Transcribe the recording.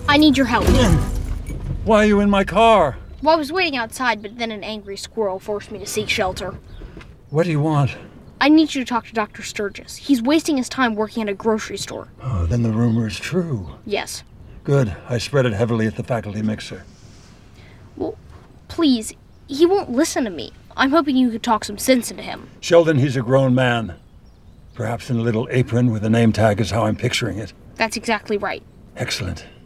I need your help. Why are you in my car? Well, I was waiting outside, but then an angry squirrel forced me to seek shelter. What do you want? I need you to talk to Dr. Sturgis. He's wasting his time working at a grocery store. Oh, then the rumor is true. Yes. Good. I spread it heavily at the faculty mixer. Well, please, he won't listen to me. I'm hoping you could talk some sense into him. Sheldon, he's a grown man. Perhaps in a little apron with a name tag is how I'm picturing it. That's exactly right. Excellent.